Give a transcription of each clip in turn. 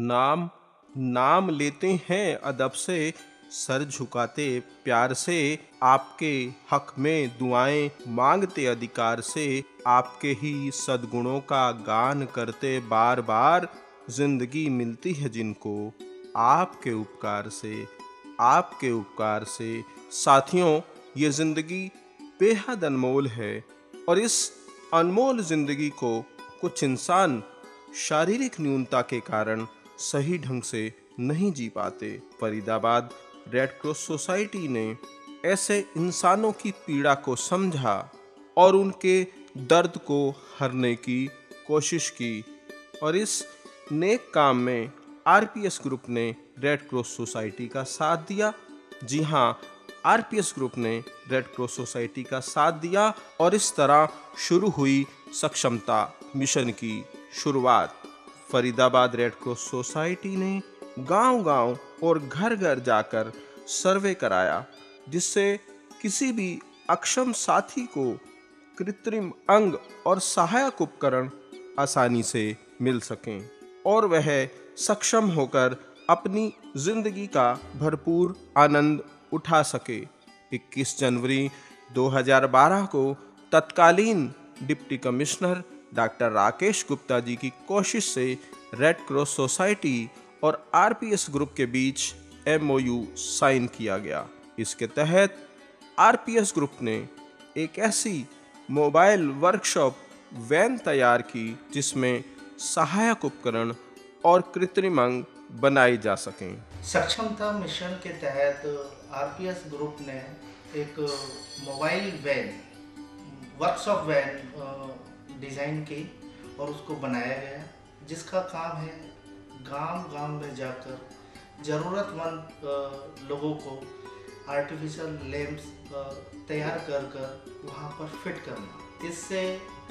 नाम नाम लेते हैं अदब से, सर झुकाते प्यार से, आपके हक में दुआएं मांगते अधिकार से, आपके ही सद्गुणों का गान करते बार बार, जिंदगी मिलती है जिनको आपके उपकार से, आपके उपकार से। साथियों, ये जिंदगी बेहद अनमोल है और इस अनमोल जिंदगी को कुछ इंसान शारीरिक न्यूनता के कारण सही ढंग से नहीं जी पाते। फरीदाबाद रेड क्रॉस सोसाइटी ने ऐसे इंसानों की पीड़ा को समझा और उनके दर्द को हरने की कोशिश की और इस नेक काम में आरपीएस ग्रुप ने रेड क्रॉस सोसाइटी का साथ दिया। जी हाँ, आरपीएस ग्रुप ने रेड क्रॉस सोसाइटी का साथ दिया और इस तरह शुरू हुई सक्षमता मिशन की शुरुआत। फरीदाबाद रेड क्रॉस सोसाइटी ने गांव-गांव और घर-घर जाकर सर्वे कराया, जिससे किसी भी अक्षम साथी को कृत्रिम अंग और सहायक उपकरण आसानी से मिल सकें और वह सक्षम होकर अपनी जिंदगी का भरपूर आनंद उठा सके। 21 जनवरी 2012 को तत्कालीन deputy commissioner doctor Rakesh Gupta ji की कोशिश से रेड क्रॉस सोसाइटी और आरपीएस ग्रुप के बीच एमओयू साइन किया गया। इसके तहत आरपीएस ग्रुप ने एक ऐसी मोबाइल वर्कशॉप वैन तैयार की जिसमें सहायक उपकरण और कृत्रिम अंग बनाए जा सकें। सक्षमता मिशन के तहत आरपीएस ग्रुप ने एक mobile van workshop van design की और उसको बनाया गया, जिसका काम है गांव-गांव में जाकर ज़रूरतमंद लोगों को आर्टिफिशियल लैंप्स तैयार कर वहाँ पर फिट करना। इससे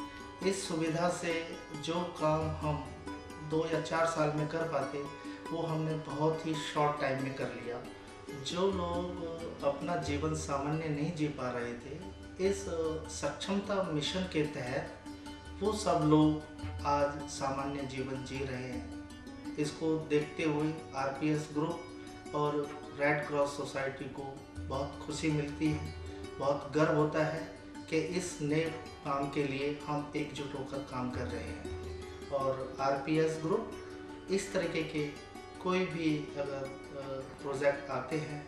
इस सुविधा से जो काम हम 2 या 4 साल में कर पाते वो हमने बहुत ही शॉर्ट टाइम में कर लिया। जो लोग अपना जीवन सामान्य नहीं जी पा रहे थे, इस सक्षमता मिशन के तहत वो सब लोग आज सामान्य जीवन जी रहे हैं। इसको देखते हुए आरपीएस ग्रुप और रेड क्रॉस सोसाइटी को बहुत खुशी मिलती है, बहुत गर्व होता है कि इस नेक काम के लिए हम एकजुट होकर काम कर रहे हैं। और आरपीएस ग्रुप इस तरीके के कोई भी अगर प्रोजेक्ट आते हैं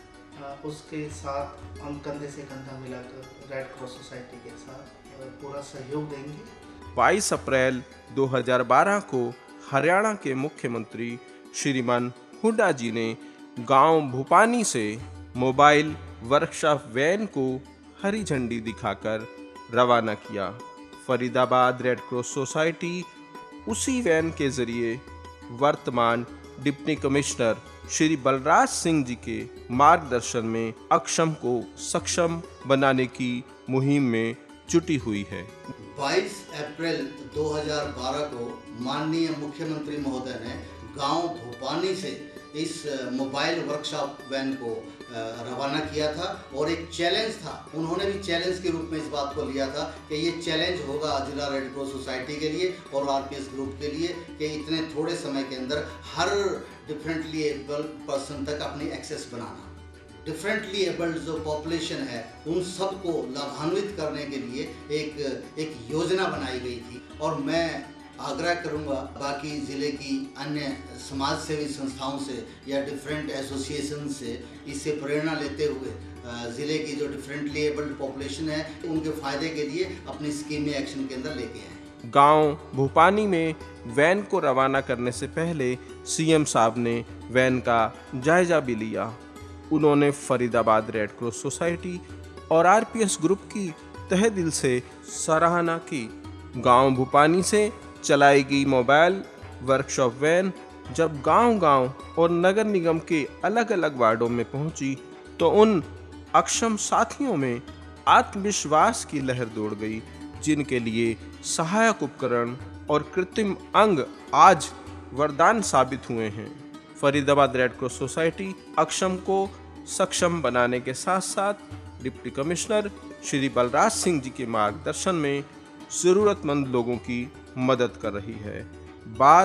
उसके साथ हम कंधे से कंधा मिलाकर रेड क्रॉस सोसाइटी के साथ पूरा सहयोग देंगे। 22 अप्रैल 2012 को हरियाणा के मुख्यमंत्री श्रीमान हुड्डा जी ने गांव भूपानी से मोबाइल वर्कशॉप वैन को हरी झंडी दिखाकर रवाना किया। फरीदाबाद रेड क्रॉस सोसाइटी उसी वैन के जरिए वर्तमान डिप्टी कमिश्नर श्री बलराज सिंह जी के मार्गदर्शन में अक्षम को सक्षम बनाने की मुहिम में जुटी हुई है। 22 अप्रैल 2012 को माननीय मुख्यमंत्री महोदय ने गांव भूपानी से इस मोबाइल वर्कशॉप वैन को रवाना किया था और एक चैलेंज था। उन्होंने भी चैलेंज के रूप में इस बात को लिया था कि ये चैलेंज होगा जिला रेड क्रॉस सोसाइटी के लिए और आरपीएस ग्रुप के लिए कि इतने थोड़े समय के अंदर हर डिफरेंटली एबल्ड पर्सन तक अपनी एक्सेस बनाना। डिफरेंटली एबल्ड जो पॉपुलेशन है उन सबको लाभान्वित करने के लिए एक योजना बनाई गई थी और मैं आग्रह करूंगा बाकी ज़िले की अन्य समाज सेवी संस्थाओं से या डिफरेंट एसोसिएशन से इससे प्रेरणा लेते हुए ज़िले की जो डिफरेंटली एबल्ड पॉपुलेशन है उनके फ़ायदे के लिए अपनी स्कीमें एक्शन के अंदर लेके आए। गांव भूपानी में वैन को रवाना करने से पहले सीएम साहब ने वैन का जायजा भी लिया। उन्होंने फरीदाबाद रेड क्रॉस सोसाइटी और आरपीएस ग्रुप की तहे दिल से सराहना की। गांव भूपानी से चलाई गई मोबाइल वर्कशॉप वैन जब गांव-गांव और नगर निगम के अलग-अलग वार्डों में पहुंची तो उन अक्षम साथियों में आत्मविश्वास की लहर दौड़ गई, जिनके लिए सहायक उपकरण और कृत्रिम अंग आज वरदान साबित हुए हैं। फरीदाबाद रेड क्रॉस सोसाइटी अक्षम को सक्षम बनाने के साथ साथ डिप्टी कमिश्नर श्री बलराज सिंह जी के मार्गदर्शन में ज़रूरतमंद लोगों की मदद कर रही है। बात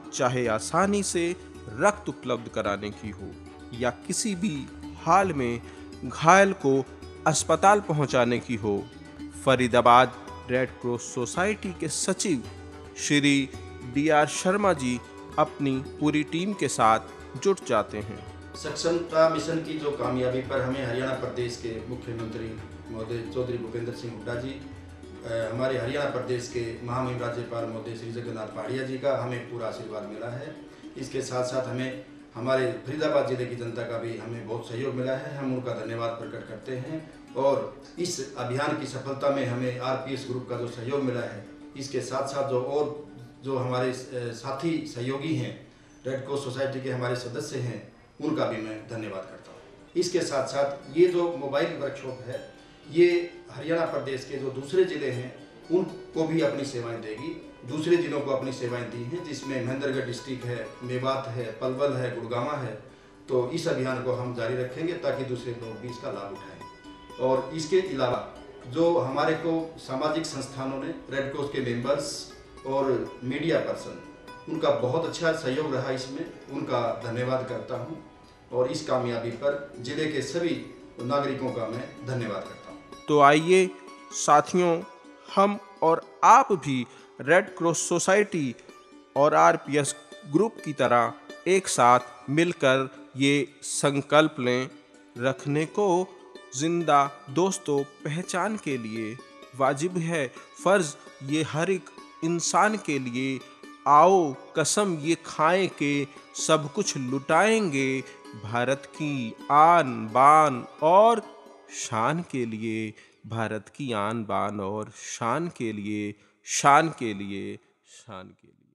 चाहे आसानी से रक्त उपलब्ध कराने की हो या किसी भी हाल में घायल को अस्पताल पहुंचाने की हो, फरीदाबाद रेड क्रॉस सोसाइटी के सचिव श्री D.R. शर्मा जी अपनी पूरी टीम के साथ जुट जाते हैं। सक्षमता मिशन की जो कामयाबी पर हमें हरियाणा प्रदेश के मुख्यमंत्री महोदय चौधरी भूपेंद्र सिंह हुड्डा जी, हमारे हरियाणा प्रदेश के महामहिम राज्यपाल महोदय श्री जगन्नाथ पहाड़िया जी का हमें पूरा आशीर्वाद मिला है। इसके साथ साथ हमें हमारे फरीदाबाद जिले की जनता का भी हमें बहुत सहयोग मिला है। हम उनका धन्यवाद प्रकट करते हैं और इस अभियान की सफलता में हमें RPS ग्रुप का जो सहयोग मिला है, इसके साथ साथ जो हमारे साथी सहयोगी हैं, रेड क्रॉस सोसाइटी के हमारे सदस्य हैं, उनका भी मैं धन्यवाद करता हूँ। इसके साथ साथ ये जो मोबाइल वर्कशॉप है, ये हरियाणा प्रदेश के जो दूसरे ज़िले हैं उनको भी अपनी सेवाएं देगी। दूसरे ज़िलों को अपनी सेवाएं दी हैं, जिसमें महेंद्रगढ़ डिस्ट्रिक्ट है, मेवात है, पलवल है, गुड़गांवा है। तो इस अभियान को हम जारी रखेंगे ताकि दूसरे लोग भी इसका लाभ उठाएं। और इसके अलावा जो हमारे को सामाजिक संस्थानों ने, रेड क्रॉस के मेंबर्स और मीडिया पर्सन, उनका बहुत अच्छा सहयोग रहा, इसमें उनका धन्यवाद करता हूं। और इस कामयाबी पर जिले के सभी नागरिकों का मैं धन्यवाद करता हूं। तो आइए साथियों, हम और आप भी रेड क्रॉस सोसाइटी और RPS ग्रुप की तरह एक साथ मिलकर ये संकल्प लें, रखने को जिंदा दोस्तों पहचान के लिए वाजिब है फर्ज ये हर एक इंसान के लिए। आओ कसम ये खाएं के सब कुछ लुटाएंगे, भारत की आन बान और शान के लिए, भारत की आन बान और शान के लिए, शान के लिए, शान के लिए।